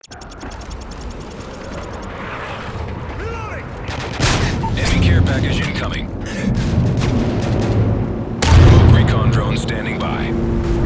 Reloading! Enemy care package incoming. Rogue recon drone standing by.